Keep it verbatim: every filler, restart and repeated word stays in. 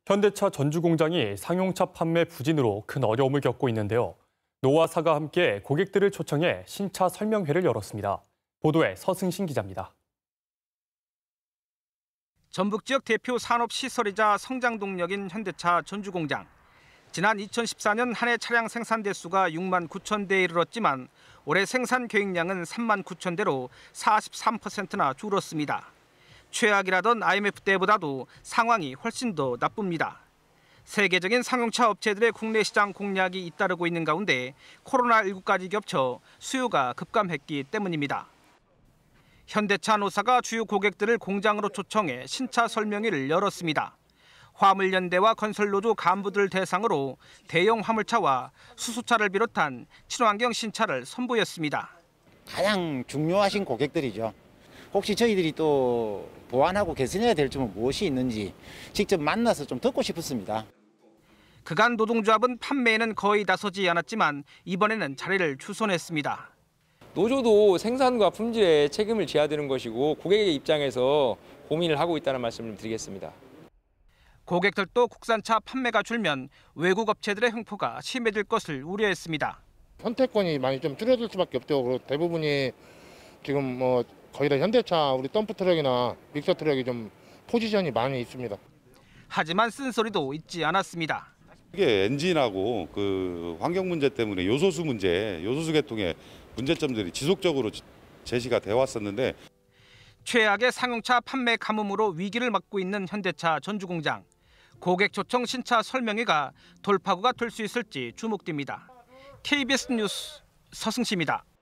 현대차 전주공장이 상용차 판매 부진으로 큰 어려움을 겪고 있는데요. 노화사가 함께 고객들을 초청해 신차 설명회를 열었습니다. 보도에 서승신 기자입니다. 전북 지역 대표 산업시설이자 성장 동력인 현대차 전주공장. 지난 이천십사 년 한 해 차량 생산 대수가 육만 구천 대에 이르렀지만 올해 생산 계획량은 삼만 구천 대로 사십삼 퍼센트나 줄었습니다. 최악이라던 아이엠에프 때보다도 상황이 훨씬 더 나쁩니다. 세계적인 상용차 업체들의 국내 시장 공략이 잇따르고 있는 가운데 코로나십구까지 겹쳐 수요가 급감했기 때문입니다. 현대차 노사가 주요 고객들을 공장으로 초청해 신차 설명회를 열었습니다. 화물연대와 건설노조 간부들 대상으로 대형 화물차와 수소차를 비롯한 친환경 신차를 선보였습니다. 가장 중요하신 고객들이죠. 혹시 저희들이 또 보완하고 개선해야 될 점은 무엇이 있는지 직접 만나서 좀 듣고 싶었습니다. 그간 노동조합은 판매에는 거의 나서지 않았지만 이번에는 자리를 추선했습니다. 노조도 생산과 품질에 책임을 져야 되는 것이고 고객의 입장에서 고민을 하고 있다는 말씀을 드리겠습니다. 고객들도 국산차 판매가 줄면 외국 업체들의 횡포가 심해질 것을 우려했습니다. 선택권이 많이 좀 줄어들 수밖에 없죠. 대부분이 지금 뭐 거의 다 현대차 우리 덤프 트럭이나 믹서 트럭이 좀 포지션이 많이 있습니다. 하지만 쓴소리도 잊지 않았습니다. 이게 엔진하고 그 환경 문제 때문에 요소수 문제, 요소수 계통의 문제점들이 지속적으로 제시가 되어 왔었는데 최악의 상용차 판매 가뭄으로 위기를 맞고 있는 현대차 전주공장. 고객 초청 신차 설명회가 돌파구가 될 수 있을지 주목됩니다. 케이비에스 뉴스 서승시입니다.